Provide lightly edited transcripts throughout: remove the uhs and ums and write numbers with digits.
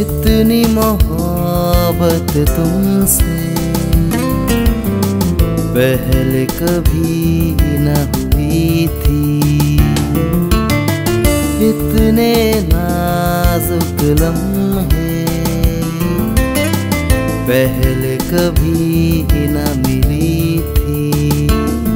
इतनी मोहब्बत तुमसे पहले कभी न हुई थी। इतने नाजुक लम्हे पहले कभी न मिली थी।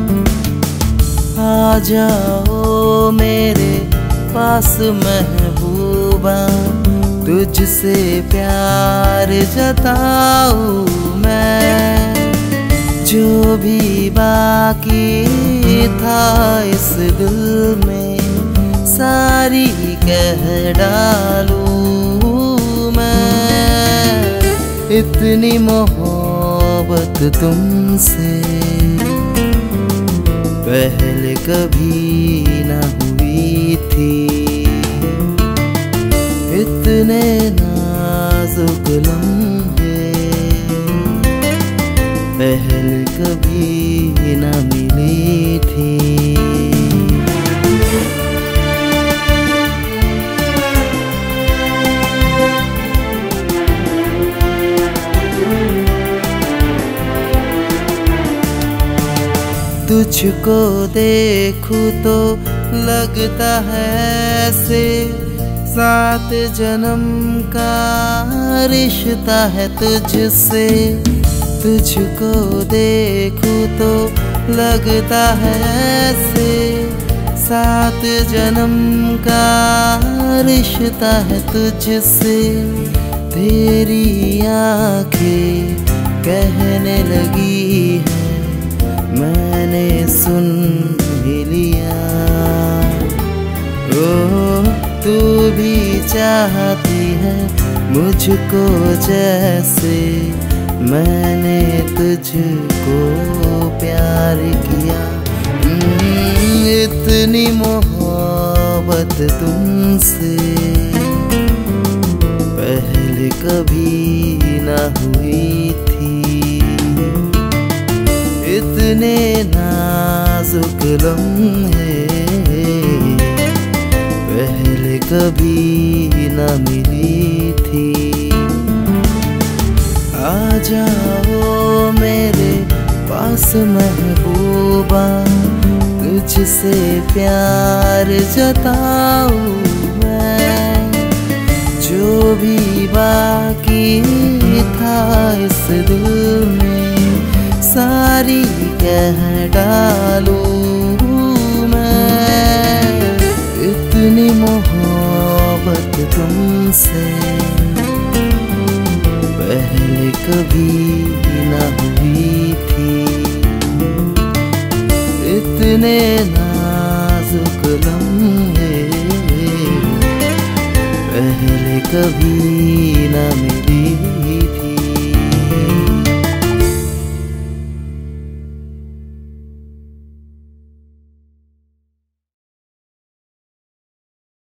आ जाओ मेरे पास महबूबा, तुझसे प्यार जताऊं मैं। जो भी बाकी था इस दिल में सारी कह डालूं मैं। इतनी मोहब्बत तुमसे पहले कभी न हुई थी। इतने नाजुक लम्हे पहले कभी न मिली थी। तुझको देखूं तो लगता है ऐसे 7 जन्म का रिश्ता है तुझसे। तुझको देखूं तो लगता है ऐसे 7 जन्म का रिश्ता है तुझसे। तेरी आँखें कहने लगी है मैंने सुन भी लिया। ओ तू भी चाहती है मुझको जैसे मैंने तुझको प्यार किया। इतनी मोहब्बत तुमसे पहले कभी न हुई थी। इतने नाजुक लम्हे पहले कभी न मिली थी। आ जाओ मेरे पास महबूबा, तुझसे प्यार जताऊं मैं। जो भी बाकी था इस दिल में सारी कह डालूं मैं। इतनी मोहब्बत तुमसे पहले कभी न हुई थी। इतने नाजुक लम्हे पहले कभी न मिले।